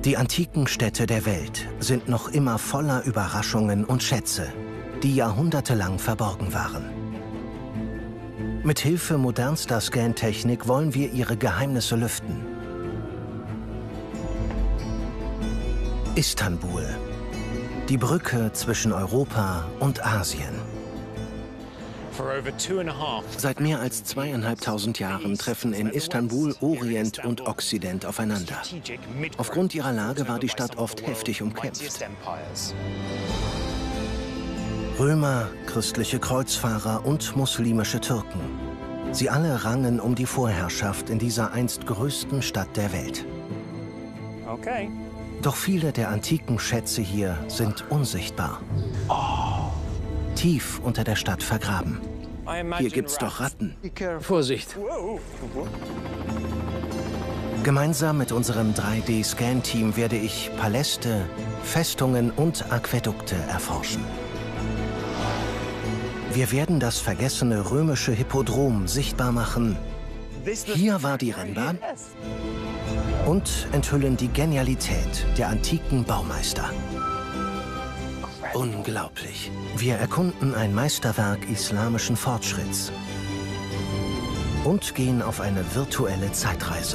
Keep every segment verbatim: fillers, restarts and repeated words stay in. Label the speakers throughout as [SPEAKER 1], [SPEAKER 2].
[SPEAKER 1] Die antiken Städte der Welt sind noch immer voller Überraschungen und Schätze, die jahrhundertelang verborgen waren. Mit Hilfe modernster Scantechnik wollen wir ihre Geheimnisse lüften. Istanbul, die Brücke zwischen Europa und Asien. Seit mehr als zweieinhalbtausend Jahren treffen in Istanbul Orient und Okzident aufeinander. Aufgrund ihrer Lage war die Stadt oft heftig umkämpft. Römer, christliche Kreuzfahrer und muslimische Türken. Sie alle rangen um die Vorherrschaft in dieser einst größten Stadt der Welt.
[SPEAKER 2] Okay.
[SPEAKER 1] Doch viele der antiken Schätze hier sind unsichtbar. Tief unter der Stadt vergraben. Hier gibt's doch Ratten.
[SPEAKER 3] Vorsicht.
[SPEAKER 1] Gemeinsam mit unserem drei D Scan-Team werde ich Paläste, Festungen und Aquädukte erforschen. Wir werden das vergessene römische Hippodrom sichtbar machen. Hier war die Rennbahn. Und enthüllen die Genialität der antiken Baumeister. Unglaublich. Wir erkunden ein Meisterwerk islamischen Fortschritts und gehen auf eine virtuelle Zeitreise.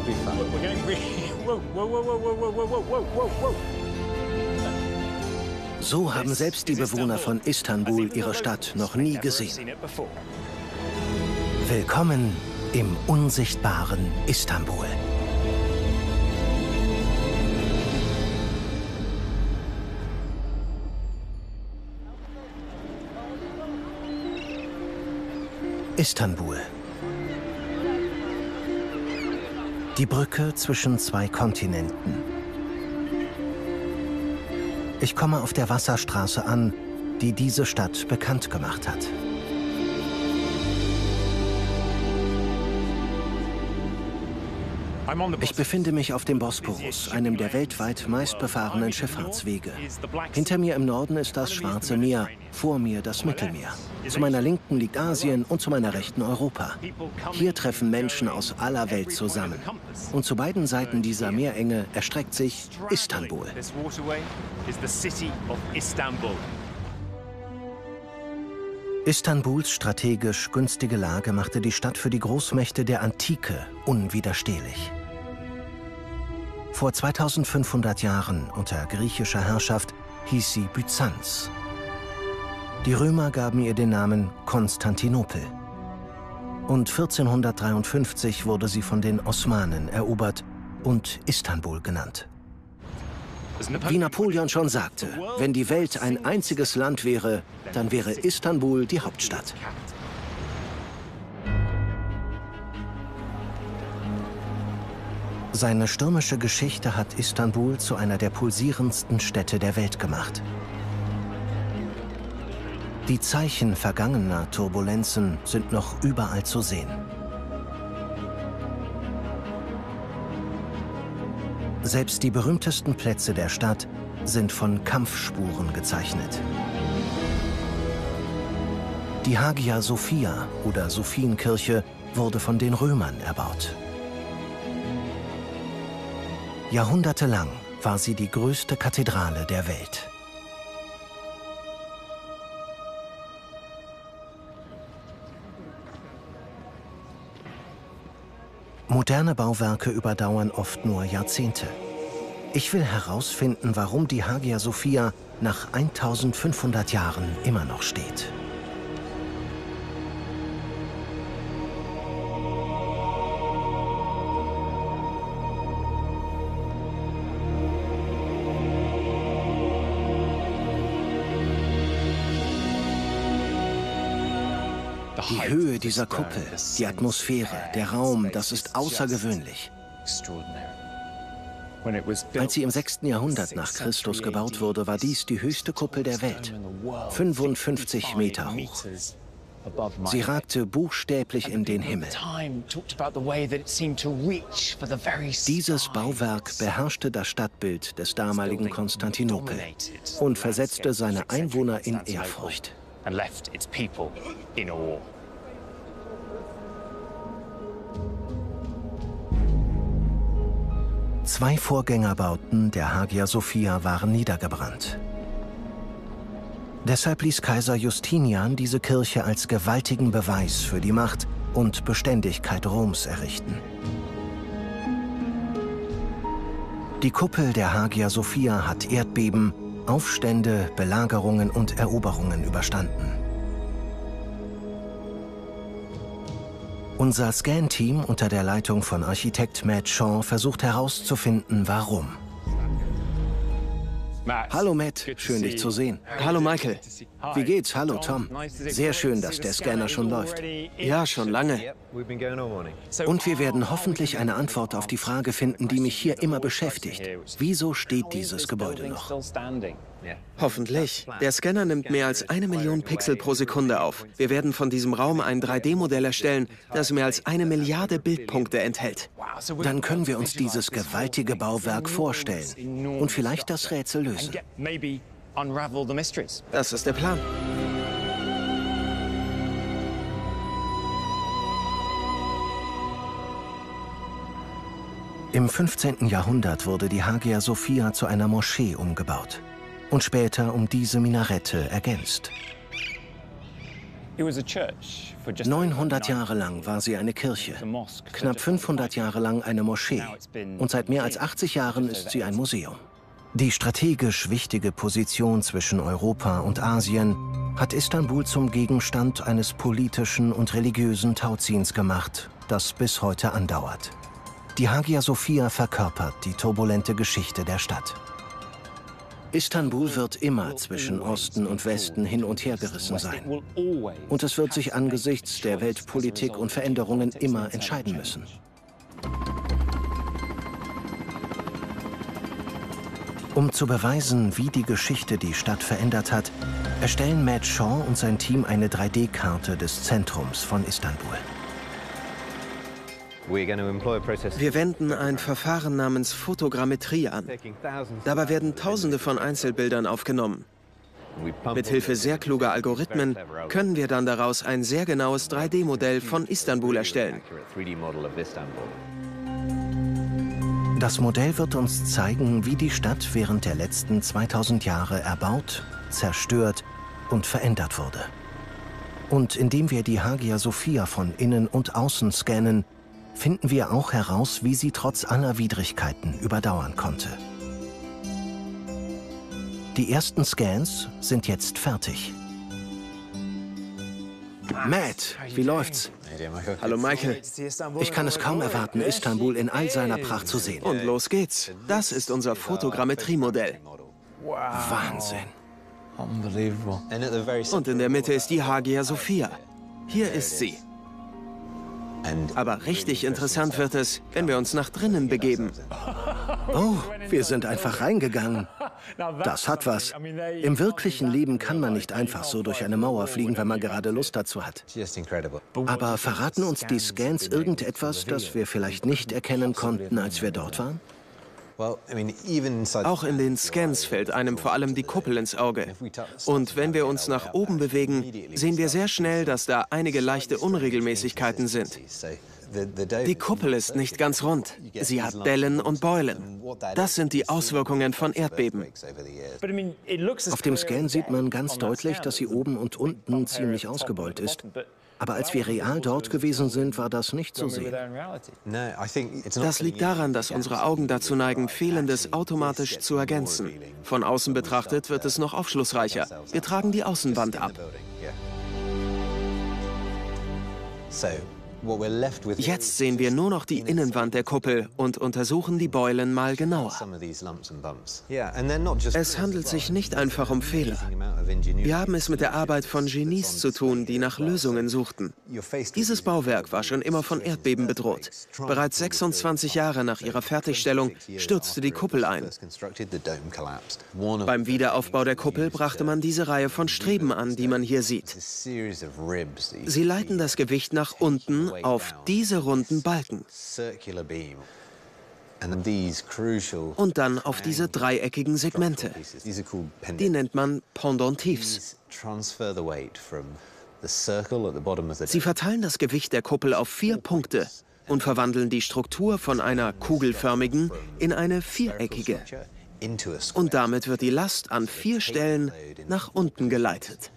[SPEAKER 1] So haben selbst die Bewohner von Istanbul ihre Stadt noch nie gesehen. Willkommen im unsichtbaren Istanbul. Istanbul. Die Brücke zwischen zwei Kontinenten. Ich komme auf der Wasserstraße an, die diese Stadt bekannt gemacht hat. Ich befinde mich auf dem Bosporus, einem der weltweit meistbefahrenen Schifffahrtswege. Hinter mir im Norden ist das Schwarze Meer, vor mir das Mittelmeer. Zu meiner Linken liegt Asien und zu meiner Rechten Europa. Hier treffen Menschen aus aller Welt zusammen. Und zu beiden Seiten dieser Meerenge erstreckt sich Istanbul. Istanbuls strategisch günstige Lage machte die Stadt für die Großmächte der Antike unwiderstehlich. Vor zweitausendfünfhundert Jahren unter griechischer Herrschaft hieß sie Byzanz. Die Römer gaben ihr den Namen Konstantinopel. Und vierzehnhundertdreiundfünfzig wurde sie von den Osmanen erobert und Istanbul genannt. Wie Napoleon schon sagte, wenn die Welt ein einziges Land wäre, dann wäre Istanbul die Hauptstadt. Seine stürmische Geschichte hat Istanbul zu einer der pulsierendsten Städte der Welt gemacht. Die Zeichen vergangener Turbulenzen sind noch überall zu sehen. Selbst die berühmtesten Plätze der Stadt sind von Kampfspuren gezeichnet. Die Hagia Sophia oder Sophienkirche wurde von den Römern erbaut. Jahrhundertelang war sie die größte Kathedrale der Welt. Moderne Bauwerke überdauern oft nur Jahrzehnte. Ich will herausfinden, warum die Hagia Sophia nach eintausendfünfhundert Jahren immer noch steht. Die Höhe dieser Kuppel, die Atmosphäre, der Raum, das ist außergewöhnlich. Als sie im sechsten Jahrhundert nach Christus gebaut wurde, war dies die höchste Kuppel der Welt, fünfundfünfzig Meter hoch. Sie ragte buchstäblich in den Himmel. Dieses Bauwerk beherrschte das Stadtbild des damaligen Konstantinopel und versetzte seine Einwohner in Ehrfurcht. Zwei Vorgängerbauten der Hagia Sophia waren niedergebrannt. Deshalb ließ Kaiser Justinian diese Kirche als gewaltigen Beweis für die Macht und Beständigkeit Roms errichten. Die Kuppel der Hagia Sophia hat Erdbeben, Aufstände, Belagerungen und Eroberungen überstanden. Unser Scan-Team unter der Leitung von Architekt Matt Shaw versucht herauszufinden, warum. Hallo Matt, schön dich zu sehen.
[SPEAKER 3] Hallo Michael.
[SPEAKER 1] Wie geht's? Hallo Tom. Sehr schön, dass der Scanner schon läuft.
[SPEAKER 3] Ja, schon lange.
[SPEAKER 1] Und wir werden hoffentlich eine Antwort auf die Frage finden, die mich hier immer beschäftigt. Wieso steht dieses Gebäude noch?
[SPEAKER 3] Hoffentlich. Der Scanner nimmt mehr als eine Million Pixel pro Sekunde auf. Wir werden von diesem Raum ein drei D Modell erstellen, das mehr als eine Milliarde Bildpunkte enthält.
[SPEAKER 1] Dann können wir uns dieses gewaltige Bauwerk vorstellen und vielleicht das Rätsel lösen.
[SPEAKER 3] Das ist der Plan.
[SPEAKER 1] Im fünfzehnten Jahrhundert wurde die Hagia Sophia zu einer Moschee umgebaut und später um diese Minarette ergänzt. neunhundert Jahre lang war sie eine Kirche, knapp fünfhundert Jahre lang eine Moschee und seit mehr als achtzig Jahren ist sie ein Museum. Die strategisch wichtige Position zwischen Europa und Asien hat Istanbul zum Gegenstand eines politischen und religiösen Tauziehens gemacht, das bis heute andauert. Die Hagia Sophia verkörpert die turbulente Geschichte der Stadt. Istanbul wird immer zwischen Osten und Westen hin und her gerissen sein. Und es wird sich angesichts der Weltpolitik und Veränderungen immer entscheiden müssen. Um zu beweisen, wie die Geschichte die Stadt verändert hat, erstellen Matt Shaw und sein Team eine drei D Karte des Zentrums von Istanbul.
[SPEAKER 3] Wir wenden ein Verfahren namens Fotogrammetrie an. Dabei werden Tausende von Einzelbildern aufgenommen. Mithilfe sehr kluger Algorithmen können wir dann daraus ein sehr genaues drei D Modell von Istanbul erstellen.
[SPEAKER 1] Das Modell wird uns zeigen, wie die Stadt während der letzten zweitausend Jahre erbaut, zerstört und verändert wurde. Und indem wir die Hagia Sophia von innen und außen scannen, finden wir auch heraus, wie sie trotz aller Widrigkeiten überdauern konnte. Die ersten Scans sind jetzt fertig. Matt, wie läuft's?
[SPEAKER 3] Hallo Michael.
[SPEAKER 1] Ich kann es kaum erwarten, Istanbul in all seiner Pracht zu sehen.
[SPEAKER 3] Und los geht's. Das ist unser Fotogrammetrie-Modell.
[SPEAKER 1] Wahnsinn.
[SPEAKER 3] Und in der Mitte ist die Hagia Sophia. Hier ist sie. Aber richtig interessant wird es, wenn wir uns nach drinnen begeben.
[SPEAKER 1] Oh, wir sind einfach reingegangen. Das hat was. Im wirklichen Leben kann man nicht einfach so durch eine Mauer fliegen, wenn man gerade Lust dazu hat. Aber verraten uns die Scans irgendetwas, das wir vielleicht nicht erkennen konnten, als wir dort waren?
[SPEAKER 3] Auch in den Scans fällt einem vor allem die Kuppel ins Auge. Und wenn wir uns nach oben bewegen, sehen wir sehr schnell, dass da einige leichte Unregelmäßigkeiten sind. Die Kuppel ist nicht ganz rund. Sie hat Dellen und Beulen. Das sind die Auswirkungen von Erdbeben.
[SPEAKER 1] Auf dem Scan sieht man ganz deutlich, dass sie oben und unten ziemlich ausgebeult ist. Aber als wir real dort gewesen sind, war das nicht zu sehen.
[SPEAKER 3] Das liegt daran, dass unsere Augen dazu neigen, Fehlendes automatisch zu ergänzen. Von außen betrachtet wird es noch aufschlussreicher. Wir tragen die Außenwand ab. Jetzt sehen wir nur noch die Innenwand der Kuppel und untersuchen die Beulen mal genauer. Es handelt sich nicht einfach um Fehler. Wir haben es mit der Arbeit von Genies zu tun, die nach Lösungen suchten. Dieses Bauwerk war schon immer von Erdbeben bedroht. Bereits sechsundzwanzig Jahre nach ihrer Fertigstellung stürzte die Kuppel ein. Beim Wiederaufbau der Kuppel brachte man diese Reihe von Streben an, die man hier sieht. Sie leiten das Gewicht nach unten auf diese runden Balken und dann auf diese dreieckigen Segmente. Die nennt man Pendentifs. Sie verteilen das Gewicht der Kuppel auf vier Punkte, und verwandeln die Struktur von einer kugelförmigen in eine viereckige. Und damit wird die Last an vier Stellen nach unten geleitet.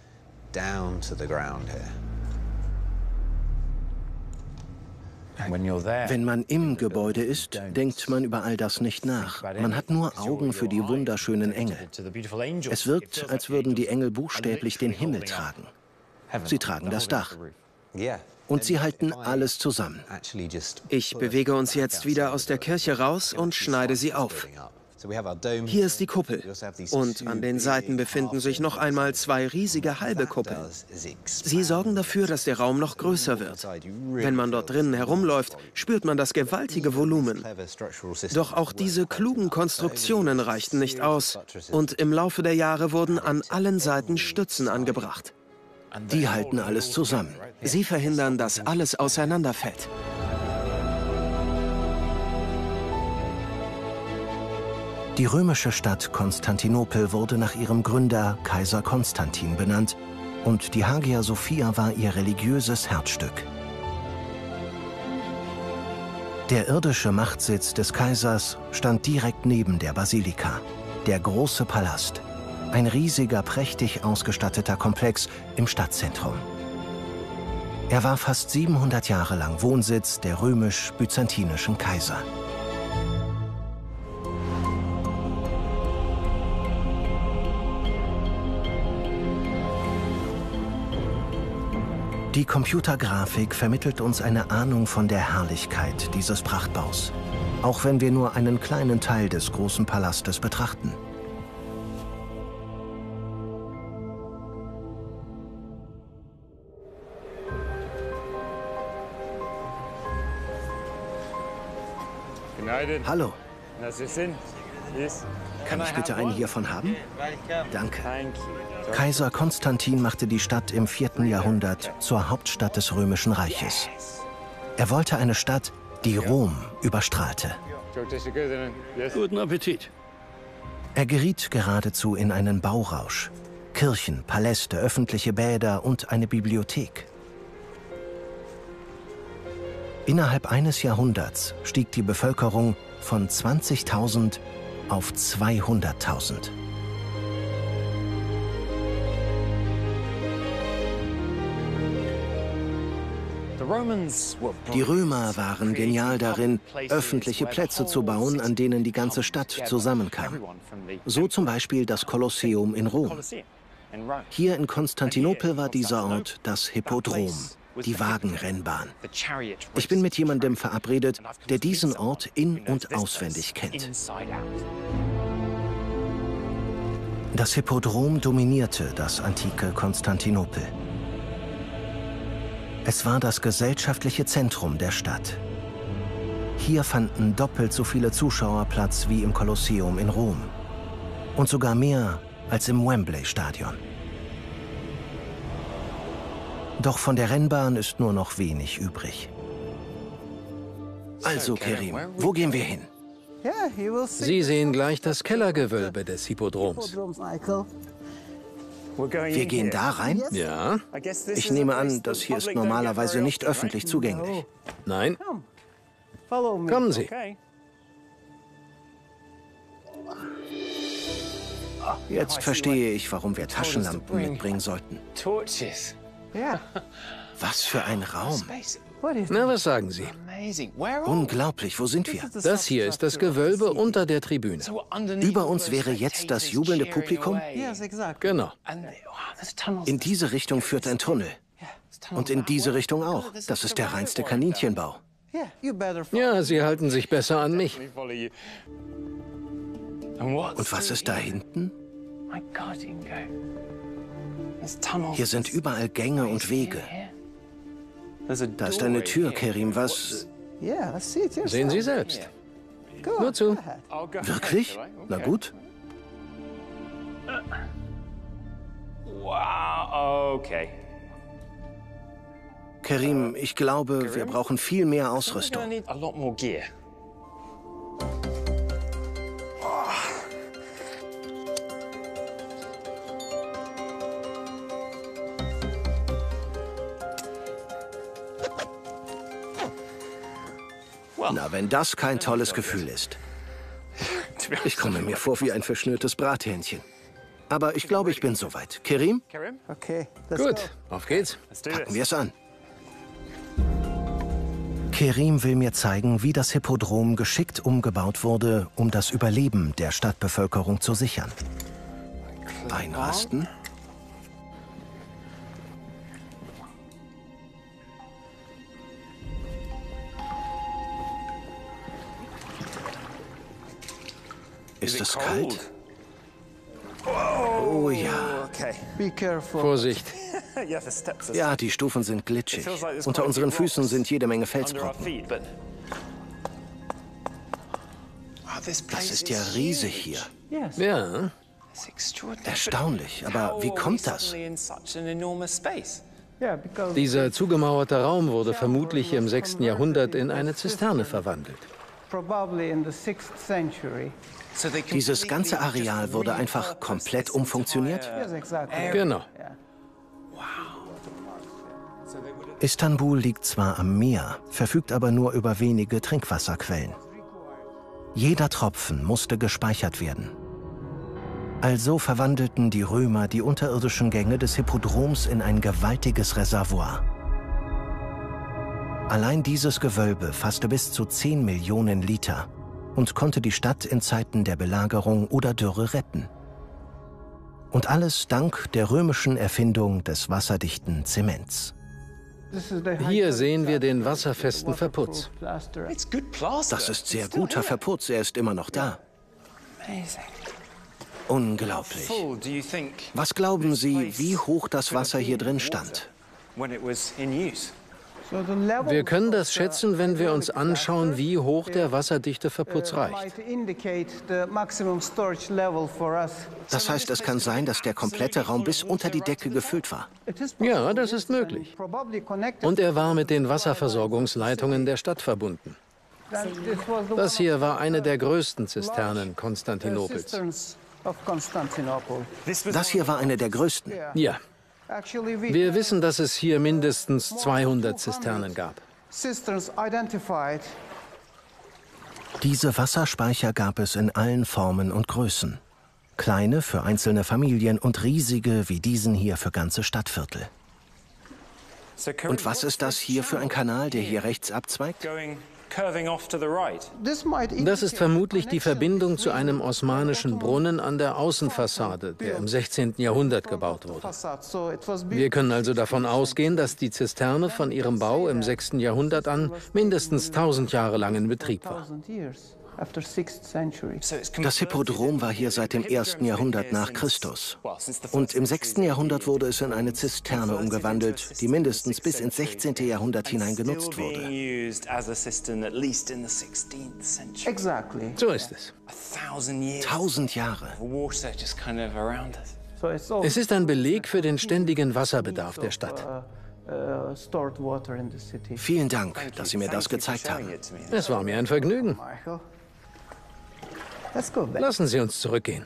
[SPEAKER 1] Wenn man im Gebäude ist, denkt man über all das nicht nach. Man hat nur Augen für die wunderschönen Engel. Es wirkt, als würden die Engel buchstäblich den Himmel tragen. Sie tragen das Dach. Und sie halten alles zusammen.
[SPEAKER 3] Ich bewege uns jetzt wieder aus der Kirche raus und schneide sie auf. Hier ist die Kuppel und an den Seiten befinden sich noch einmal zwei riesige halbe Kuppeln. Sie sorgen dafür, dass der Raum noch größer wird. Wenn man dort drinnen herumläuft, spürt man das gewaltige Volumen. Doch auch diese klugen Konstruktionen reichten nicht aus und im Laufe der Jahre wurden an allen Seiten Stützen angebracht.
[SPEAKER 1] Die halten alles zusammen.
[SPEAKER 3] Sie verhindern, dass alles auseinanderfällt.
[SPEAKER 1] Die römische Stadt Konstantinopel wurde nach ihrem Gründer Kaiser Konstantin benannt und die Hagia Sophia war ihr religiöses Herzstück. Der irdische Machtsitz des Kaisers stand direkt neben der Basilika, der große Palast, ein riesiger, prächtig ausgestatteter Komplex im Stadtzentrum. Er war fast siebenhundert Jahre lang Wohnsitz der römisch-byzantinischen Kaiser. Die Computergrafik vermittelt uns eine Ahnung von der Herrlichkeit dieses Prachtbaus, auch wenn wir nur einen kleinen Teil des großen Palastes betrachten. Hallo. Kann ich bitte einen hiervon haben? Danke. Kaiser Konstantin machte die Stadt im vierten Jahrhundert zur Hauptstadt des Römischen Reiches. Er wollte eine Stadt, die Rom überstrahlte.
[SPEAKER 4] Guten Appetit.
[SPEAKER 1] Er geriet geradezu in einen Baurausch. Kirchen, Paläste, öffentliche Bäder und eine Bibliothek. Innerhalb eines Jahrhunderts stieg die Bevölkerung von zwanzigtausend auf zweihunderttausend. Die Römer waren genial darin, öffentliche Plätze zu bauen, an denen die ganze Stadt zusammenkam. So zum Beispiel das Kolosseum in Rom. Hier in Konstantinopel war dieser Ort das Hippodrom, die Wagenrennbahn. Ich bin mit jemandem verabredet, der diesen Ort in- und auswendig kennt. Das Hippodrom dominierte das antike Konstantinopel. Es war das gesellschaftliche Zentrum der Stadt. Hier fanden doppelt so viele Zuschauer Platz wie im Kolosseum in Rom. Und sogar mehr als im Wembley-Stadion. Doch von der Rennbahn ist nur noch wenig übrig. Also, Kerim, wo gehen wir hin?
[SPEAKER 4] Sie sehen gleich das Kellergewölbe des Hippodroms.
[SPEAKER 1] Wir gehen da rein?
[SPEAKER 4] Ja?
[SPEAKER 1] Ich nehme an, das hier ist normalerweise nicht öffentlich zugänglich.
[SPEAKER 4] Nein? Kommen Sie.
[SPEAKER 1] Jetzt verstehe ich, warum wir Taschenlampen mitbringen sollten. Was für ein Raum.
[SPEAKER 4] Na, was sagen Sie?
[SPEAKER 1] Unglaublich, wo sind wir?
[SPEAKER 4] Das hier ist das Gewölbe unter der Tribüne.
[SPEAKER 1] Über uns wäre jetzt das jubelnde Publikum?
[SPEAKER 4] Genau.
[SPEAKER 1] In diese Richtung führt ein Tunnel. Und in diese Richtung auch. Das ist der reinste Kaninchenbau.
[SPEAKER 4] Ja, Sie halten sich besser an mich.
[SPEAKER 1] Und was ist da hinten? Hier sind überall Gänge und Wege. Da ist eine Tür, Kerim, was...
[SPEAKER 4] Sehen Sie selbst. Nur zu.
[SPEAKER 1] Wirklich? Na gut.
[SPEAKER 2] Wow, okay.
[SPEAKER 1] Kerim, ich glaube, wir brauchen viel mehr Ausrüstung.
[SPEAKER 2] A lot more gear.
[SPEAKER 1] Na, wenn das kein tolles Gefühl ist. Ich komme mir vor wie ein verschnürtes Brathähnchen. Aber ich glaube, ich bin soweit. Kerim,
[SPEAKER 5] Okay.
[SPEAKER 4] Gut, auf geht's.
[SPEAKER 1] packen wir es an. Kerim will mir zeigen, wie das Hippodrom geschickt umgebaut wurde, um das Überleben der Stadtbevölkerung zu sichern. Einrasten. Ist es kalt? Oh ja.
[SPEAKER 2] Okay.
[SPEAKER 5] Be careful.
[SPEAKER 4] Vorsicht.
[SPEAKER 2] Yeah, the steps are
[SPEAKER 1] Ja, die Stufen sind glitschig. Unter unseren Füßen sind jede Menge
[SPEAKER 2] under our
[SPEAKER 1] Felsbrocken.
[SPEAKER 2] feet, but
[SPEAKER 1] Das ist ja riesig hier.
[SPEAKER 5] Yes.
[SPEAKER 4] Ja,
[SPEAKER 2] it's extraordinary.
[SPEAKER 1] Erstaunlich. Aber wie
[SPEAKER 2] How are we
[SPEAKER 1] kommt das?
[SPEAKER 2] suddenly in such an enormous space?
[SPEAKER 5] Yeah, because
[SPEAKER 4] dieser zugemauerte Raum wurde vermutlich im sechsten Jahrhundert in eine Zisterne verwandelt.
[SPEAKER 5] probably in the sixth century.
[SPEAKER 2] So they
[SPEAKER 1] Dieses ganze
[SPEAKER 2] completely
[SPEAKER 1] Areal
[SPEAKER 2] just
[SPEAKER 1] wurde einfach
[SPEAKER 2] repurposed
[SPEAKER 1] komplett
[SPEAKER 2] this
[SPEAKER 1] umfunktioniert?
[SPEAKER 2] entire-
[SPEAKER 5] Yes, exactly.
[SPEAKER 4] Genau.
[SPEAKER 5] Yeah.
[SPEAKER 1] Istanbul liegt zwar am Meer, verfügt aber nur über wenige Trinkwasserquellen. Jeder Tropfen musste gespeichert werden. Also verwandelten die Römer die unterirdischen Gänge des Hippodroms in ein gewaltiges Reservoir. Allein dieses Gewölbe fasste bis zu zehn Millionen Liter und konnte die Stadt in Zeiten der Belagerung oder Dürre retten. Und alles dank der römischen Erfindung des wasserdichten Zements.
[SPEAKER 5] This is the
[SPEAKER 4] Hier sehen wir den wasserfesten Verputz.
[SPEAKER 5] plaster.
[SPEAKER 2] It's good plaster.
[SPEAKER 1] Das ist sehr
[SPEAKER 2] It's still
[SPEAKER 1] guter
[SPEAKER 2] here.
[SPEAKER 1] Verputz, er ist immer noch da.
[SPEAKER 2] Amazing.
[SPEAKER 1] Unglaublich.
[SPEAKER 2] Full, do you think,
[SPEAKER 1] Was glauben Sie, wie hoch das Wasser hier drin stand?
[SPEAKER 2] when it was in use?
[SPEAKER 5] So the level
[SPEAKER 4] Wir können das
[SPEAKER 5] of the
[SPEAKER 4] schätzen, wenn wir uns
[SPEAKER 5] hydraulic
[SPEAKER 4] anschauen,
[SPEAKER 5] plaster,
[SPEAKER 4] wie hoch der wasserdichte Verputz
[SPEAKER 5] uh,
[SPEAKER 4] reicht.
[SPEAKER 5] might indicate the maximum storage level for us.
[SPEAKER 1] Das heißt, es kann sein, dass der komplette Raum bis unter die Decke gefüllt war.
[SPEAKER 5] It is
[SPEAKER 4] Ja,
[SPEAKER 5] possible,
[SPEAKER 4] das ist
[SPEAKER 5] yes,
[SPEAKER 4] möglich.
[SPEAKER 5] and probably connected
[SPEAKER 4] Und er war mit den
[SPEAKER 5] to
[SPEAKER 4] Wasserversorgungsleitungen der Stadt verbunden.
[SPEAKER 5] Then this was the
[SPEAKER 4] Das
[SPEAKER 5] one
[SPEAKER 4] hier
[SPEAKER 5] of
[SPEAKER 4] war
[SPEAKER 5] the
[SPEAKER 4] eine der größten
[SPEAKER 5] large,
[SPEAKER 4] Zisternen
[SPEAKER 5] uh,
[SPEAKER 4] Konstantinopels.
[SPEAKER 5] cisterns of Constantinople.
[SPEAKER 2] This was
[SPEAKER 1] Das hier war eine der größten.
[SPEAKER 4] Ja,
[SPEAKER 5] Actually, we
[SPEAKER 4] wir
[SPEAKER 5] have
[SPEAKER 4] wissen, dass es hier mindestens
[SPEAKER 5] more than
[SPEAKER 4] zweihundert
[SPEAKER 5] two hundred
[SPEAKER 4] Zisternen gab.
[SPEAKER 5] Cisterns identified.
[SPEAKER 1] Diese Wasserspeicher gab es in allen Formen und Größen. Kleine für einzelne Familien und riesige wie diesen hier für ganze Stadtviertel.
[SPEAKER 2] So Karim,
[SPEAKER 1] Und was
[SPEAKER 2] what's
[SPEAKER 1] ist das
[SPEAKER 2] this
[SPEAKER 1] hier für ein
[SPEAKER 2] channel
[SPEAKER 1] Kanal, der hier rechts abzweigt?
[SPEAKER 2] going curving off to the right?
[SPEAKER 5] This might
[SPEAKER 4] Das ist
[SPEAKER 5] indicate
[SPEAKER 4] vermutlich die
[SPEAKER 5] connection
[SPEAKER 4] Verbindung zu
[SPEAKER 5] between
[SPEAKER 4] einem osmanischen Brunnen an der Außenfassade, der im sechzehnten Jahrhundert gebaut wurde.
[SPEAKER 5] facade. So it was
[SPEAKER 4] Wir können also davon ausgehen, dass die Zisterne von ihrem Bau im sechsten Jahrhundert an mindestens tausend Jahre lang in Betrieb war.
[SPEAKER 5] thousand years after sixth century.
[SPEAKER 2] So it's
[SPEAKER 1] Das Hippodrom war hier seit dem ersten Jahrhundert nach Christus. Und im sechsten Jahrhundert wurde es in eine Zisterne umgewandelt, die mindestens bis ins sechzehnte Jahrhundert hinein genutzt wurde.
[SPEAKER 5] Exactly.
[SPEAKER 4] So ist es.
[SPEAKER 1] Tausend Jahre.
[SPEAKER 5] So it's all
[SPEAKER 4] Es ist ein Beleg für den ständigen Wasserbedarf der Stadt.
[SPEAKER 5] uh, stored water in the city.
[SPEAKER 1] Vielen Dank, dass Sie mir das gezeigt haben.
[SPEAKER 4] Es war mir ein Vergnügen.
[SPEAKER 5] Michael, let's go back.
[SPEAKER 4] Lassen Sie uns zurückgehen.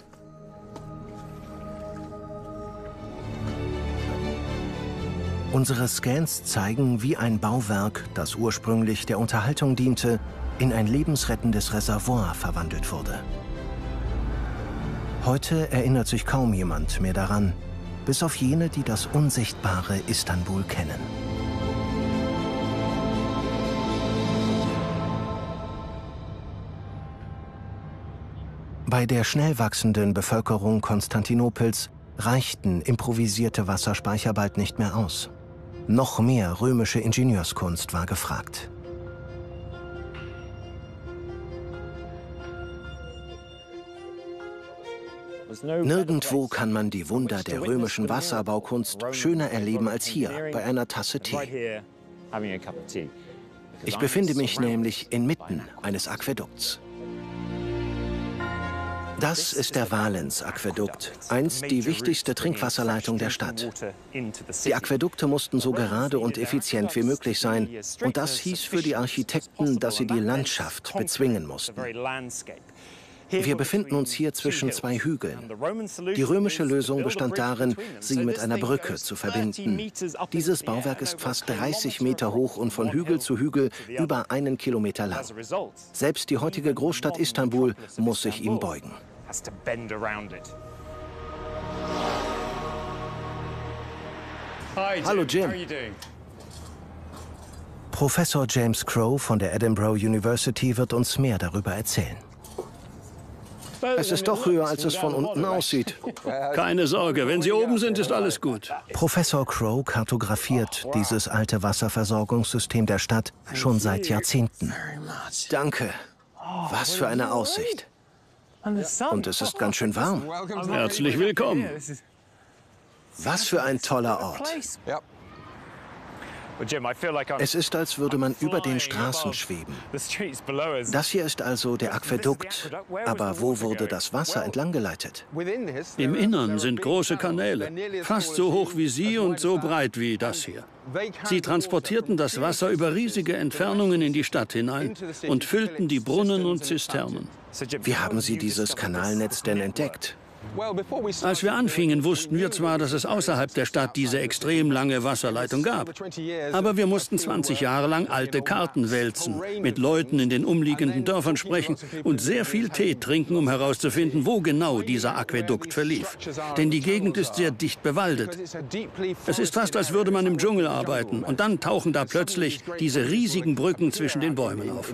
[SPEAKER 1] Unsere Scans zeigen, wie ein Bauwerk, das ursprünglich der Unterhaltung diente, in ein lebensrettendes Reservoir verwandelt wurde. Heute erinnert sich kaum jemand mehr daran, bis auf jene, die das unsichtbare Istanbul kennen. Bei der schnell wachsenden Bevölkerung Konstantinopels reichten improvisierte Wasserspeicher bald nicht mehr aus. Noch mehr römische Ingenieurskunst war gefragt. Nirgendwo kann man die Wunder der römischen Wasserbaukunst schöner erleben als hier bei einer Tasse Tee. Ich befinde mich nämlich inmitten eines Aquädukts. Das ist der Valens-Aquädukt, einst die wichtigste Trinkwasserleitung der Stadt. Die Aquädukte mussten so gerade und effizient wie möglich sein, und das hieß für die Architekten, dass sie die Landschaft bezwingen mussten. Wir befinden uns hier zwischen zwei Hügeln. Die römische Lösung bestand darin, sie mit einer Brücke zu verbinden. Dieses Bauwerk ist fast dreißig Meter hoch und von Hügel zu Hügel über einen Kilometer lang. Selbst die heutige Großstadt Istanbul muss sich ihm beugen. Hallo Jim. Professor James Crow von der Edinburgh University wird uns mehr darüber erzählen. Es ist doch höher, als es von unten aussieht.
[SPEAKER 6] Keine Sorge, wenn Sie oben sind, ist alles gut.
[SPEAKER 1] Professor Crow kartografiert dieses alte Wasserversorgungssystem der Stadt schon seit Jahrzehnten. Danke. Was für eine Aussicht. Und es ist ganz schön warm.
[SPEAKER 6] Herzlich willkommen.
[SPEAKER 1] Was für ein toller Ort. Es ist, als würde man über den Straßen schweben. Das hier ist also der Aquädukt. Aber wo wurde das Wasser entlang geleitet?
[SPEAKER 6] Im Innern sind große Kanäle, fast so hoch wie Sie und so breit wie das hier. Sie transportierten das Wasser über riesige Entfernungen in die Stadt hinein und füllten die Brunnen und Zisternen.
[SPEAKER 1] Wie haben Sie dieses Kanalnetz denn entdeckt?
[SPEAKER 6] Als wir anfingen, wussten wir zwar, dass es außerhalb der Stadt diese extrem lange Wasserleitung gab. Aber wir mussten zwanzig Jahre lang alte Karten wälzen, mit Leuten in den umliegenden Dörfern sprechen und sehr viel Tee trinken, um herauszufinden, wo genau dieser Aquädukt verlief. Denn die Gegend ist sehr dicht bewaldet. Es ist fast, als würde man im Dschungel arbeiten. Und dann tauchen da plötzlich diese riesigen Brücken zwischen den Bäumen auf.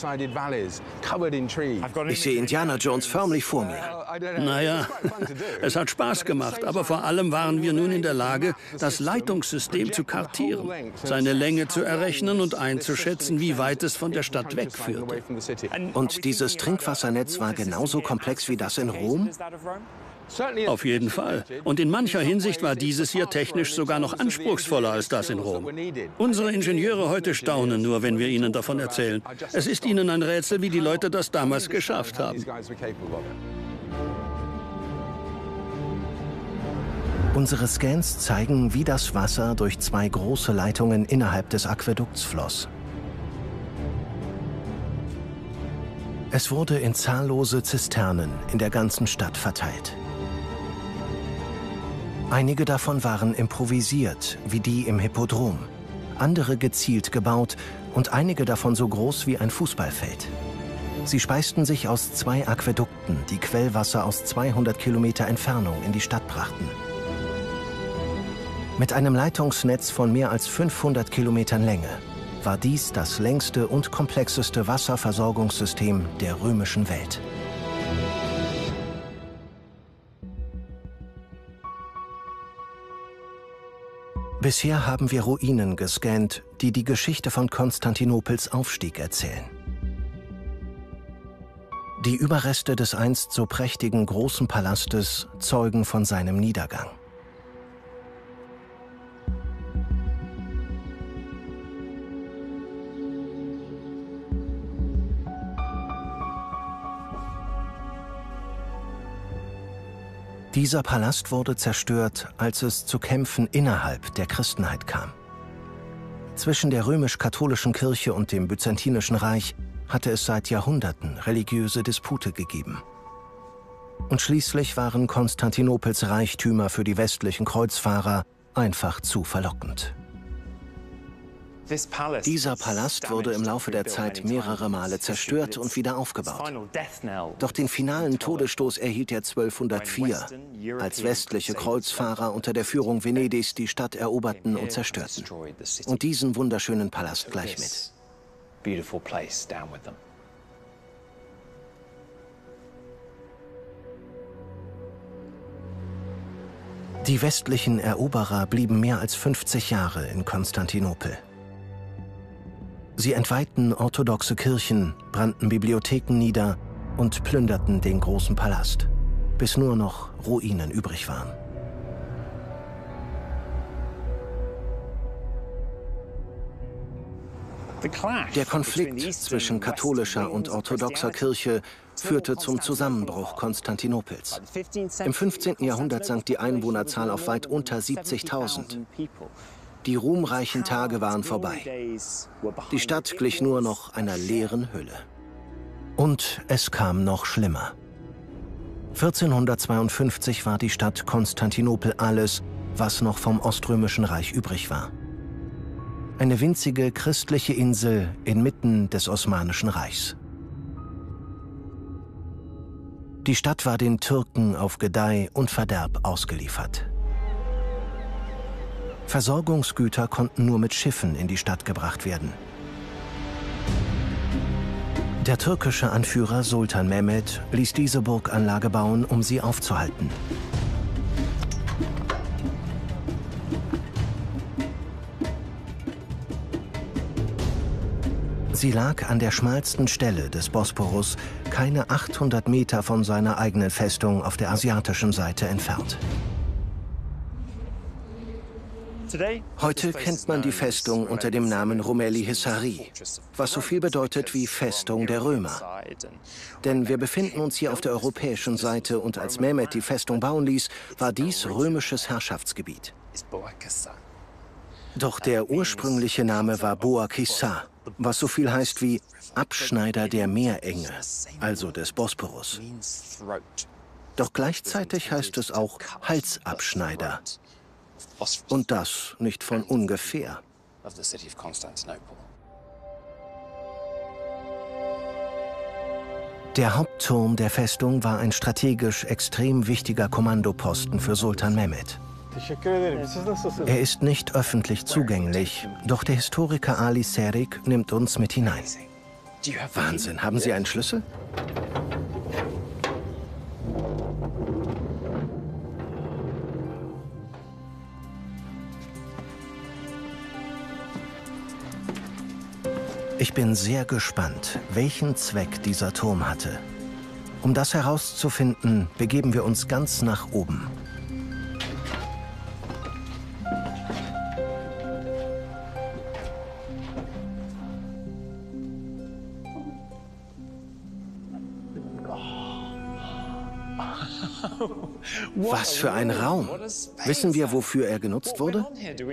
[SPEAKER 1] Ich sehe Indiana Jones förmlich vor mir.
[SPEAKER 6] Naja, es hat Spaß gemacht, aber vor allem waren wir nun in der Lage, das Leitungssystem zu kartieren, seine Länge zu errechnen und einzuschätzen, wie weit es von der Stadt wegführte.
[SPEAKER 1] Und dieses Trinkwassernetz war genauso komplex wie das in Rom?
[SPEAKER 6] Auf jeden Fall. Und in mancher Hinsicht war dieses hier technisch sogar noch anspruchsvoller als das in Rom. Unsere Ingenieure heute staunen nur, wenn wir ihnen davon erzählen. Es ist ihnen ein Rätsel, wie die Leute das damals geschafft haben.
[SPEAKER 1] Unsere Scans zeigen, wie das Wasser durch zwei große Leitungen innerhalb des Aquädukts floss. Es wurde in zahllose Zisternen in der ganzen Stadt verteilt. Einige davon waren improvisiert, wie die im Hippodrom, andere gezielt gebaut und einige davon so groß wie ein Fußballfeld. Sie speisten sich aus zwei Aquädukten, die Quellwasser aus zweihundert Kilometer Entfernung in die Stadt brachten. Mit einem Leitungsnetz von mehr als fünfhundert Kilometern Länge war dies das längste und komplexeste Wasserversorgungssystem der römischen Welt. Bisher haben wir Ruinen gescannt, die die Geschichte von Konstantinopels Aufstieg erzählen. Die Überreste des einst so prächtigen großen Palastes zeugen von seinem Niedergang. Dieser Palast wurde zerstört, als es zu Kämpfen innerhalb der Christenheit kam. Zwischen der römisch-katholischen Kirche und dem Byzantinischen Reich hatte es seit Jahrhunderten religiöse Dispute gegeben. Und schließlich waren Konstantinopels Reichtümer für die westlichen Kreuzfahrer einfach zu verlockend. Dieser Palast wurde im Laufe der Zeit mehrere Male zerstört und wieder aufgebaut. Doch den finalen Todesstoß erhielt er zwölfhundertvier, als westliche Kreuzfahrer unter der Führung Venedigs die Stadt eroberten und zerstörten. Und diesen wunderschönen Palast gleich mit. Die westlichen Eroberer blieben mehr als fünfzig Jahre in Konstantinopel. Sie entweihten orthodoxe Kirchen, brannten Bibliotheken nieder und plünderten den großen Palast, bis nur noch Ruinen übrig waren. Der Konflikt zwischen katholischer und orthodoxer Kirche führte zum Zusammenbruch Konstantinopels. Im fünfzehnten Jahrhundert sank die Einwohnerzahl auf weit unter siebzigtausend. Die ruhmreichen Tage waren vorbei. Die Stadt glich nur noch einer leeren Hülle. Und es kam noch schlimmer. vierzehnhundertzweiundfünfzig war die Stadt Konstantinopel alles, was noch vom Oströmischen Reich übrig war. Eine winzige christliche Insel inmitten des Osmanischen Reichs. Die Stadt war den Türken auf Gedeih und Verderb ausgeliefert. Versorgungsgüter konnten nur mit Schiffen in die Stadt gebracht werden. Der türkische Anführer Sultan Mehmed ließ diese Burganlage bauen, um sie aufzuhalten. Sie lag an der schmalsten Stelle des Bosporus, keine achthundert Meter von seiner eigenen Festung auf der asiatischen Seite entfernt. Heute kennt man die Festung unter dem Namen Rumeli Hisari, was so viel bedeutet wie Festung der Römer. Denn wir befinden uns hier auf der europäischen Seite und als Mehmed die Festung bauen ließ, war dies römisches Herrschaftsgebiet. Doch der ursprüngliche Name war Boakissa, was so viel heißt wie Abschneider der Meerenge, also des Bosporus. Doch gleichzeitig heißt es auch Halsabschneider. Und das nicht von ungefähr. Der Hauptturm der Festung war ein strategisch extrem wichtiger Kommandoposten für Sultan Mehmed. Er ist nicht öffentlich zugänglich, doch der Historiker Ali Serik nimmt uns mit hinein. Wahnsinn, haben Sie einen Schlüssel? Ich bin sehr gespannt, welchen Zweck dieser Turm hatte. Um das herauszufinden, begeben wir uns ganz nach oben. Was für ein Raum! Wissen wir, wofür er genutzt wurde?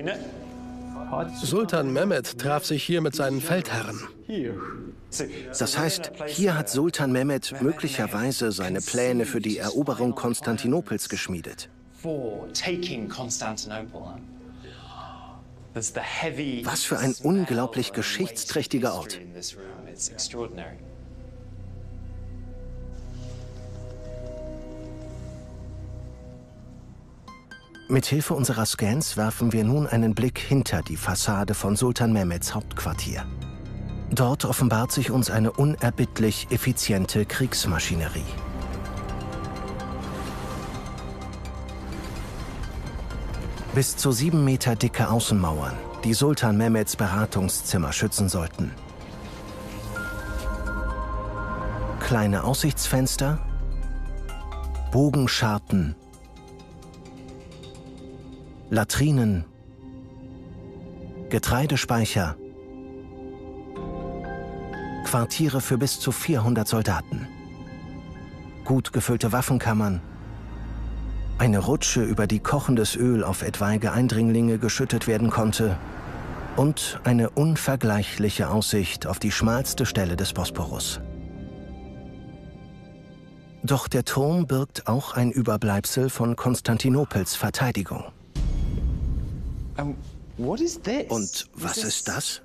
[SPEAKER 7] Sultan Mehmed traf sich hier mit seinen Feldherren.
[SPEAKER 1] Das heißt, hier hat Sultan Mehmed möglicherweise seine Pläne für die Eroberung Konstantinopels geschmiedet. Was für ein unglaublich geschichtsträchtiger Ort. Mithilfe unserer Scans werfen wir nun einen Blick hinter die Fassade von Sultan Mehmeds Hauptquartier. Dort offenbart sich uns eine unerbittlich effiziente Kriegsmaschinerie. Bis zu sieben Meter dicke Außenmauern, die Sultan Mehmeds Beratungszimmer schützen sollten. Kleine Aussichtsfenster, Bogenscharten, Latrinen, Getreidespeicher, Quartiere für bis zu vierhundert Soldaten, gut gefüllte Waffenkammern, eine Rutsche, über die kochendes Öl auf etwaige Eindringlinge geschüttet werden konnte und eine unvergleichliche Aussicht auf die schmalste Stelle des Bosporus. Doch der Turm birgt auch ein Überbleibsel von Konstantinopels Verteidigung. Und was ist das?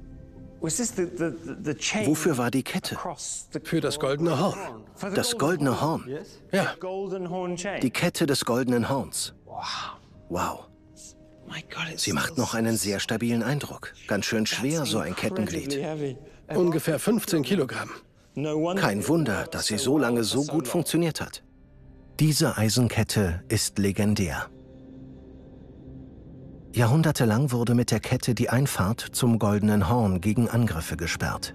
[SPEAKER 1] Wofür war die Kette?
[SPEAKER 7] Für das Goldene Horn.
[SPEAKER 1] Das Goldene Horn?
[SPEAKER 7] Ja.
[SPEAKER 1] Die Kette des Goldenen Horns. Wow. Sie macht noch einen sehr stabilen Eindruck. Ganz schön schwer, so ein Kettenglied.
[SPEAKER 7] Ungefähr fünfzehn Kilogramm.
[SPEAKER 1] Kein Wunder, dass sie so lange so gut funktioniert hat. Diese Eisenkette ist legendär. Jahrhundertelang wurde mit der Kette die Einfahrt zum Goldenen Horn gegen Angriffe gesperrt.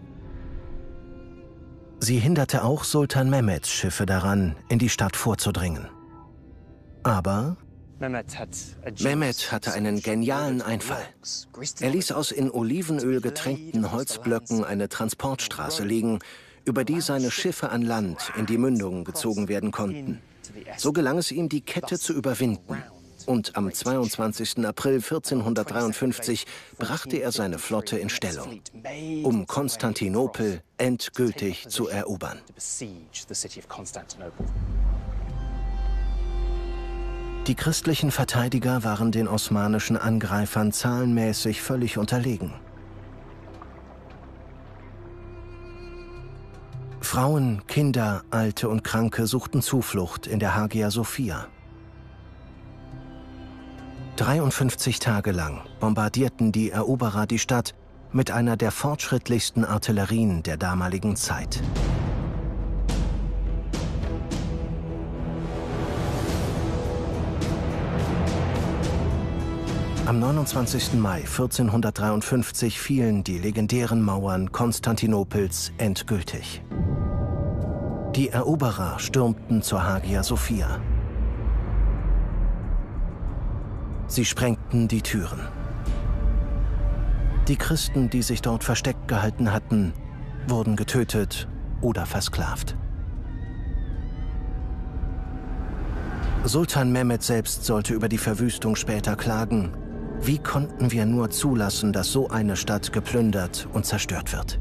[SPEAKER 1] Sie hinderte auch Sultan Mehmeds Schiffe daran, in die Stadt vorzudringen. Aber Mehmed hatte einen genialen Einfall. Er ließ aus in Olivenöl getränkten Holzblöcken eine Transportstraße legen, über die seine Schiffe an Land in die Mündung gezogen werden konnten. So gelang es ihm, die Kette zu überwinden. Und am zweiundzwanzigsten April vierzehnhundertdreiundfünfzig brachte er seine Flotte in Stellung, um Konstantinopel endgültig zu erobern. Die christlichen Verteidiger waren den osmanischen Angreifern zahlenmäßig völlig unterlegen. Frauen, Kinder, Alte und Kranke suchten Zuflucht in der Hagia Sophia. dreiundfünfzig Tage lang bombardierten die Eroberer die Stadt mit einer der fortschrittlichsten Artillerien der damaligen Zeit. Am neunundzwanzigsten Mai vierzehnhundertdreiundfünfzig fielen die legendären Mauern Konstantinopels endgültig. Die Eroberer stürmten zur Hagia Sophia. Sie sprengten die Türen. Die Christen, die sich dort versteckt gehalten hatten, wurden getötet oder versklavt. Sultan Mehmed selbst sollte über die Verwüstung später klagen: Wie konnten wir nur zulassen, dass so eine Stadt geplündert und zerstört wird?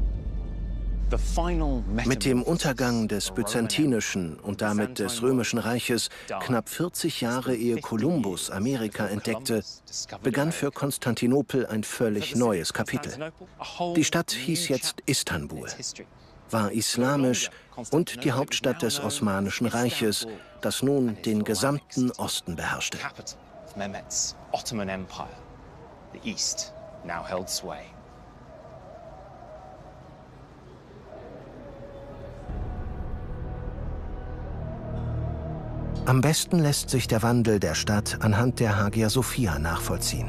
[SPEAKER 1] Mit dem Untergang des Byzantinischen und damit des Römischen Reiches, knapp vierzig Jahre ehe Kolumbus Amerika entdeckte, begann für Konstantinopel ein völlig neues Kapitel. Die Stadt hieß jetzt Istanbul, war islamisch und die Hauptstadt des Osmanischen Reiches, das nun den gesamten Osten beherrschte. Am besten lässt sich der Wandel der Stadt anhand der Hagia Sophia nachvollziehen.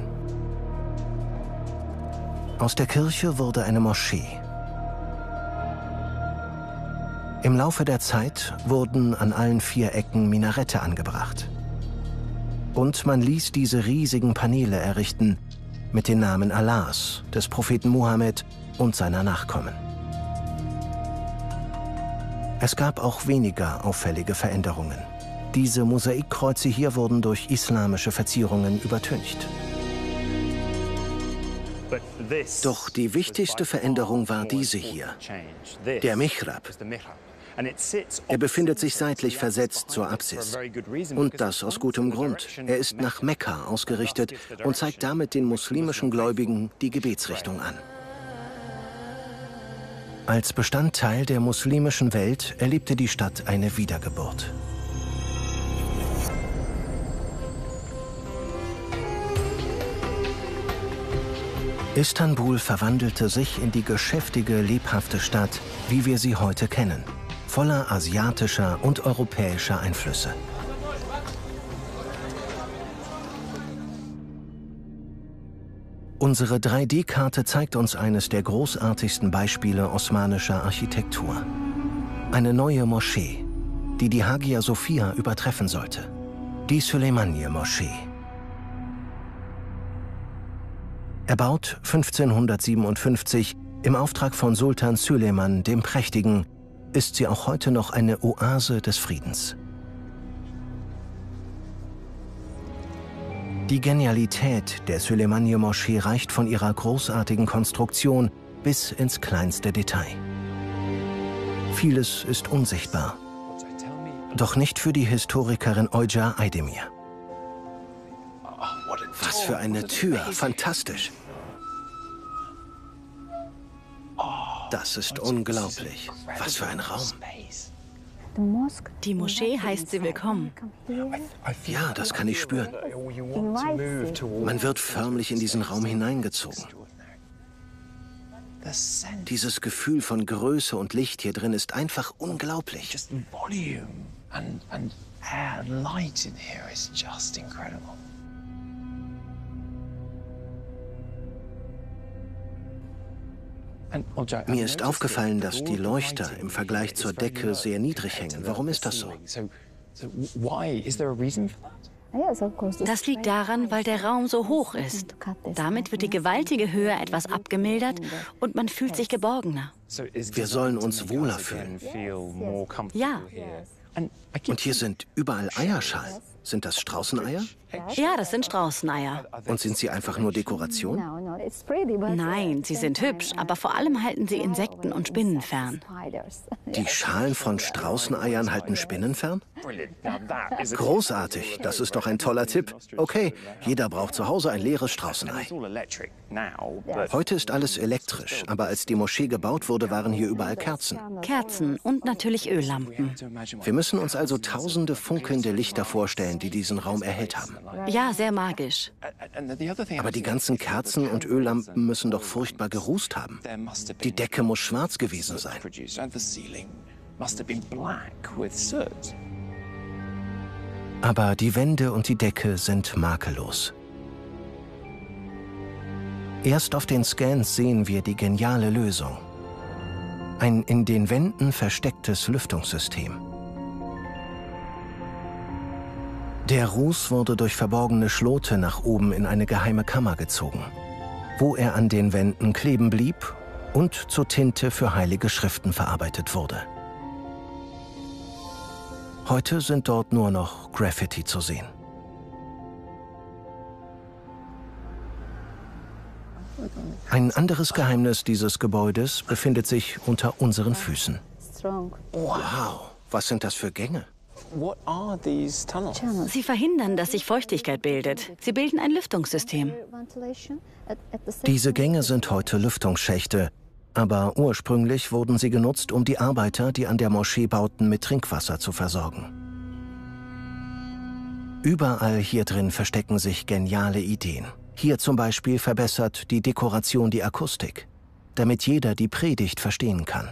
[SPEAKER 1] Aus der Kirche wurde eine Moschee. Im Laufe der Zeit wurden an allen vier Ecken Minarette angebracht. Und man ließ diese riesigen Paneele errichten mit den Namen Allahs, des Propheten Mohammed und seiner Nachkommen. Es gab auch weniger auffällige Veränderungen. Diese Mosaikkreuze hier wurden durch islamische Verzierungen übertüncht. Doch die wichtigste Veränderung war diese hier, der Mihrab. Er befindet sich seitlich versetzt zur Apsis. Und das aus gutem Grund. Er ist nach Mekka ausgerichtet und zeigt damit den muslimischen Gläubigen die Gebetsrichtung an. Als Bestandteil der muslimischen Welt erlebte die Stadt eine Wiedergeburt. Istanbul verwandelte sich in die geschäftige, lebhafte Stadt, wie wir sie heute kennen, voller asiatischer und europäischer Einflüsse. Unsere drei D Karte zeigt uns eines der großartigsten Beispiele osmanischer Architektur. Eine neue Moschee, die die Hagia Sophia übertreffen sollte. Die Süleymaniye-Moschee. Erbaut fünfzehnhundertsiebenundfünfzig im Auftrag von Sultan Süleyman dem Prächtigen, ist sie auch heute noch eine Oase des Friedens. Die Genialität der Süleymaniye-Moschee reicht von ihrer großartigen Konstruktion bis ins kleinste Detail. Vieles ist unsichtbar, doch nicht für die Historikerin Oja Aydemir. Was für eine Tür, fantastisch. Das ist unglaublich. Was für ein Raum.
[SPEAKER 8] Die Moschee heißt sie willkommen.
[SPEAKER 1] Ja, das kann ich spüren. Man wird förmlich in diesen Raum hineingezogen. Dieses Gefühl von Größe und Licht hier drin ist einfach unglaublich. Mir ist aufgefallen, dass die Leuchter im Vergleich zur Decke sehr niedrig hängen. Warum ist das so?
[SPEAKER 8] Das liegt daran, weil der Raum so hoch ist. Damit wird die gewaltige Höhe etwas abgemildert und man fühlt sich geborgener.
[SPEAKER 1] Wir sollen uns wohler fühlen.
[SPEAKER 8] Ja.
[SPEAKER 1] Und hier sind überall Eierschalen. Sind das Straußeneier?
[SPEAKER 8] Ja, das sind Straußeneier.
[SPEAKER 1] Und sind sie einfach nur Dekoration?
[SPEAKER 8] Nein, sie sind hübsch, aber vor allem halten sie Insekten und Spinnen fern.
[SPEAKER 1] Die Schalen von Straußeneiern halten Spinnen fern? Großartig, das ist doch ein toller Tipp. Okay, jeder braucht zu Hause ein leeres Straußenei. Heute ist alles elektrisch, aber als die Moschee gebaut wurde, waren hier überall Kerzen.
[SPEAKER 8] Kerzen und natürlich Öllampen.
[SPEAKER 1] Wir müssen uns also tausende funkelnde Lichter vorstellen, die diesen Raum erhellt haben.
[SPEAKER 8] Ja, sehr magisch.
[SPEAKER 1] Aber die ganzen Kerzen und Öllampen müssen doch furchtbar gerußt haben. Die Decke muss schwarz gewesen sein. Aber die Wände und die Decke sind makellos. Erst auf den Scans sehen wir die geniale Lösung. Ein in den Wänden verstecktes Lüftungssystem. Der Ruß wurde durch verborgene Schlote nach oben in eine geheime Kammer gezogen, wo er an den Wänden kleben blieb und zur Tinte für heilige Schriften verarbeitet wurde. Heute sind dort nur noch Graffiti zu sehen. Ein anderes Geheimnis dieses Gebäudes befindet sich unter unseren Füßen. Wow, was sind das für Gänge?
[SPEAKER 8] Sie verhindern, dass sich Feuchtigkeit bildet. Sie bilden ein Lüftungssystem.
[SPEAKER 1] Diese Gänge sind heute Lüftungsschächte, aber ursprünglich wurden sie genutzt, um die Arbeiter, die an der Moschee bauten, mit Trinkwasser zu versorgen. Überall hier drin verstecken sich geniale Ideen. Hier zum Beispiel verbessert die Dekoration die Akustik, damit jeder die Predigt verstehen kann.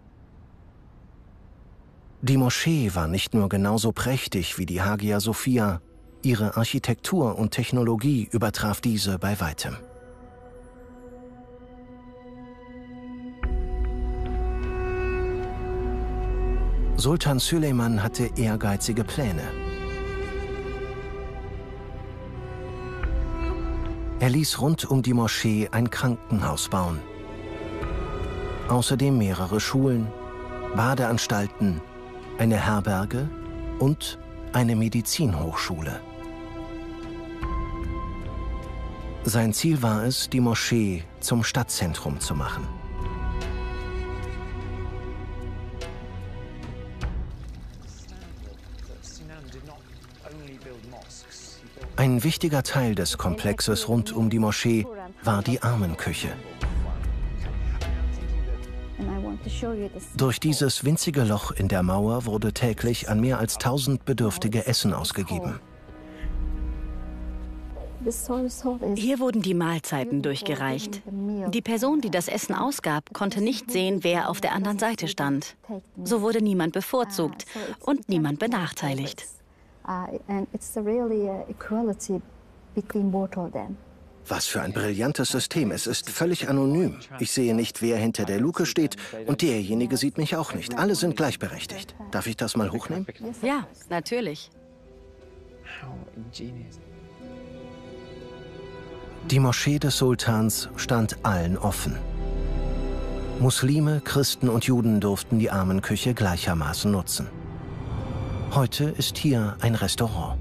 [SPEAKER 1] Die Moschee war nicht nur genauso prächtig wie die Hagia Sophia, ihre Architektur und Technologie übertraf diese bei weitem. Sultan Süleyman hatte ehrgeizige Pläne. Er ließ rund um die Moschee ein Krankenhaus bauen. Außerdem mehrere Schulen, Badeanstalten, eine Herberge und eine Medizinhochschule. Sein Ziel war es, die Moschee zum Stadtzentrum zu machen. Ein wichtiger Teil des Komplexes rund um die Moschee war die Armenküche. Durch dieses winzige Loch in der Mauer wurde täglich an mehr als tausend Bedürftige Essen ausgegeben.
[SPEAKER 8] Hier wurden die Mahlzeiten durchgereicht. Die Person, die das Essen ausgab, konnte nicht sehen, wer auf der anderen Seite stand. So wurde niemand bevorzugt und niemand benachteiligt.
[SPEAKER 1] Was für ein brillantes System. Es ist völlig anonym. Ich sehe nicht, wer hinter der Luke steht und derjenige sieht mich auch nicht. Alle sind gleichberechtigt. Darf ich das mal hochnehmen?
[SPEAKER 8] Ja, natürlich.
[SPEAKER 1] Die Moschee des Sultans stand allen offen. Muslime, Christen und Juden durften die Armenküche gleichermaßen nutzen. Heute ist hier ein Restaurant.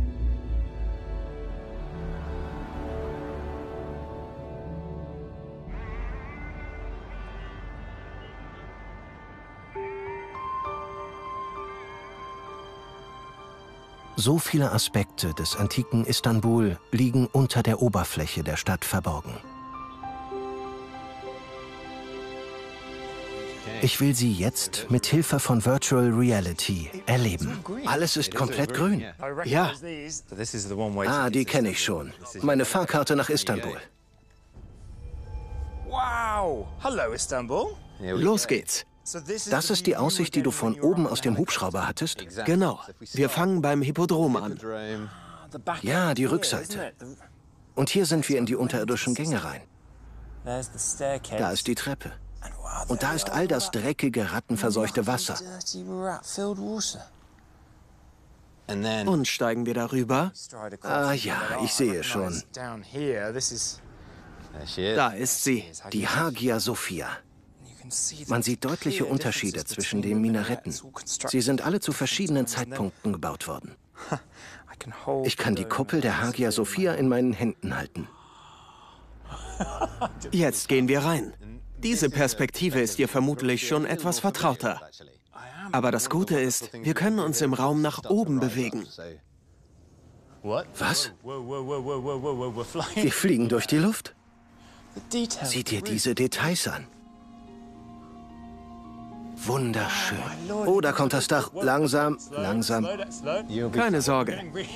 [SPEAKER 1] So viele Aspekte des antiken Istanbul liegen unter der Oberfläche der Stadt verborgen. Ich will sie jetzt mit Hilfe von Virtual Reality erleben. Alles ist komplett grün.
[SPEAKER 7] Ja.
[SPEAKER 1] Ah, die kenne ich schon. Meine Fahrkarte nach Istanbul.
[SPEAKER 2] Wow! Hello, Istanbul.
[SPEAKER 3] Los geht's.
[SPEAKER 1] Das ist die Aussicht, die du von oben aus dem Hubschrauber hattest?
[SPEAKER 3] Genau. Wir fangen beim Hippodrom an.
[SPEAKER 1] Ja, die Rückseite. Und hier sind wir in die unterirdischen Gänge rein. Da ist die Treppe. Und da ist all das dreckige, rattenverseuchte Wasser.
[SPEAKER 3] Und steigen wir darüber?
[SPEAKER 1] Ah ja, ich sehe schon.
[SPEAKER 3] Da ist sie.
[SPEAKER 1] Die Hagia Sophia. Man sieht deutliche Unterschiede zwischen den Minaretten. Sie sind alle zu verschiedenen Zeitpunkten gebaut worden. Ich kann die Kuppel der Hagia Sophia in meinen Händen halten.
[SPEAKER 3] Jetzt gehen wir rein. Diese Perspektive ist dir vermutlich schon etwas vertrauter. Aber das Gute ist, wir können uns im Raum nach oben bewegen.
[SPEAKER 1] Was? Wir fliegen durch die Luft? Sieh dir diese Details an. Wunderschön. Oh, da kommt das Dach. Langsam, langsam.
[SPEAKER 3] Keine Sorge.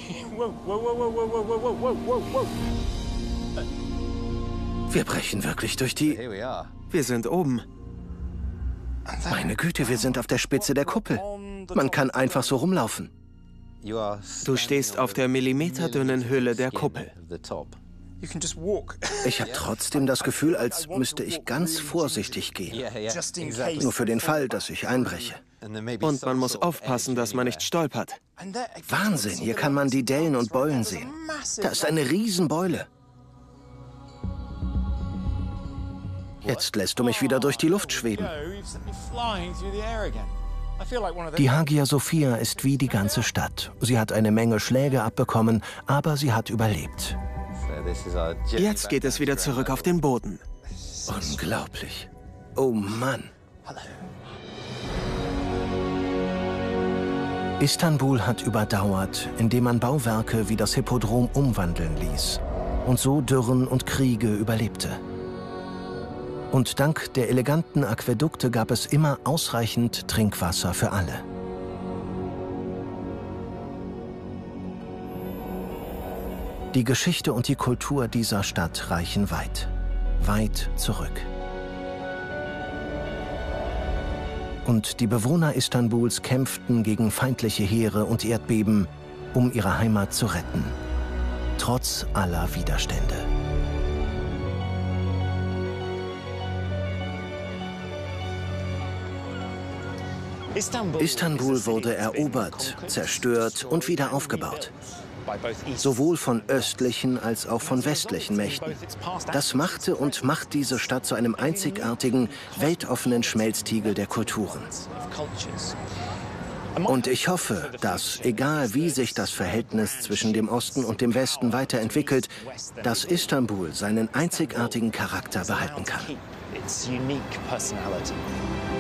[SPEAKER 1] Wir brechen wirklich durch die...
[SPEAKER 3] Wir sind oben.
[SPEAKER 1] Meine Güte, wir sind auf der Spitze der Kuppel. Man kann einfach so rumlaufen.
[SPEAKER 3] Du stehst auf der millimeterdünnen Hülle der Kuppel.
[SPEAKER 1] Ich habe trotzdem das Gefühl, als müsste ich ganz vorsichtig gehen. Nur für den Fall, dass ich einbreche.
[SPEAKER 3] Und man muss aufpassen, dass man nicht stolpert.
[SPEAKER 1] Wahnsinn, hier kann man die Dellen und Beulen sehen. Da ist eine Riesenbeule. Jetzt lässt du mich wieder durch die Luft schweben. Die Hagia Sophia ist wie die ganze Stadt. Sie hat eine Menge Schläge abbekommen, aber sie hat überlebt.
[SPEAKER 3] Jetzt geht es wieder zurück auf den Boden.
[SPEAKER 1] Unglaublich. Oh Mann. Istanbul hat überdauert, indem man Bauwerke wie das Hippodrom umwandeln ließ und so Dürren und Kriege überlebte. Und dank der eleganten Aquädukte gab es immer ausreichend Trinkwasser für alle. Die Geschichte und die Kultur dieser Stadt reichen weit, weit zurück. Und die Bewohner Istanbuls kämpften gegen feindliche Heere und Erdbeben, um ihre Heimat zu retten, trotz aller Widerstände. Istanbul wurde erobert, zerstört und wieder aufgebaut. Sowohl von östlichen als auch von westlichen Mächten. Das machte und macht diese Stadt zu einem einzigartigen, weltoffenen Schmelztiegel der Kulturen. Und ich hoffe, dass, egal wie sich das Verhältnis zwischen dem Osten und dem Westen weiterentwickelt, dass Istanbul seinen einzigartigen Charakter behalten kann.